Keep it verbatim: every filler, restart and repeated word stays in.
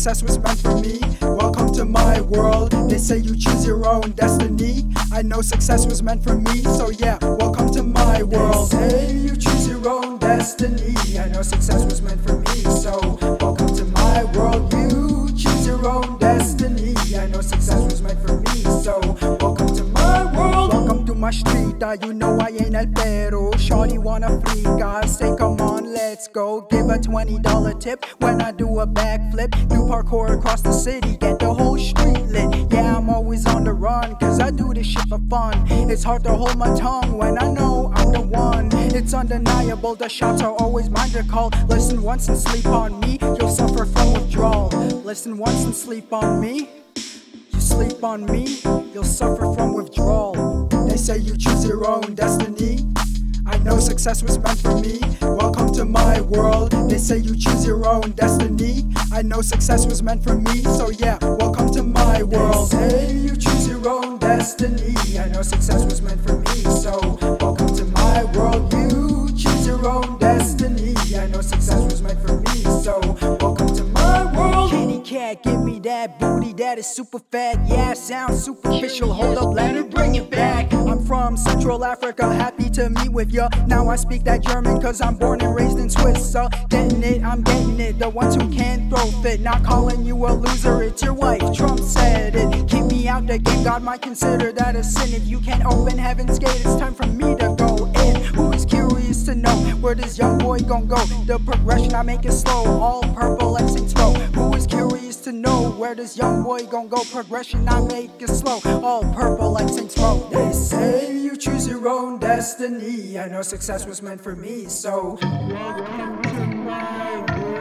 success was meant for me. Welcome to my world. They say you choose your own destiny. I know success was meant for me, so yeah, welcome to my world. They say you choose your own destiny. I know success was meant for me, so welcome to my world. You choose your own destiny. I know success was meant for me, so welcome to my world. Welcome to my street, uh, you know I ain't el pero. Shawty wanna freak, I say come on, let's go. Give a twenty dollar tip when I do a backflip. Do parkour across the city, get the whole street lit. Yeah, I'm always on the run, cause I do this shit for fun. It's hard to hold my tongue when I know I'm the one. It's undeniable, the shots are always mine to call. Listen once and sleep on me, you'll suffer from withdrawal. Listen once and sleep on me, you sleep on me, you'll suffer from withdrawal. They say you choose your own destiny. I know success was meant for me. Welcome to my world. They say you choose your own destiny. I know success was meant for me, so yeah, welcome to my world. They say you choose your own destiny. I know success was meant for me, so welcome to my world. You choose your own destiny. I know success was meant for me, so welcome to my world. Kitty cat, give me that booty that is super fat. Yeah, sounds superficial. Hold up, let me bring it back. I'm from Central Africa, happy to meet with ya. Now I speak that German cause I'm born and raised in Swiss. So getting it, I'm getting it. The ones who can't throw fit, not calling you a loser, it's your wife. Trump said it. Keep me out the game, God might consider that a sin. If you can't open heaven's gate, it's time for me to go in. Who is curious to know where this young boy gon' go? The progression I make is slow, all purple like Saints Row. Who is curious to know where this young boy gon' go? Progression I make is slow, all purple like Saints Row. They say you choose your own destiny. I know success was meant for me, so welcome to my world.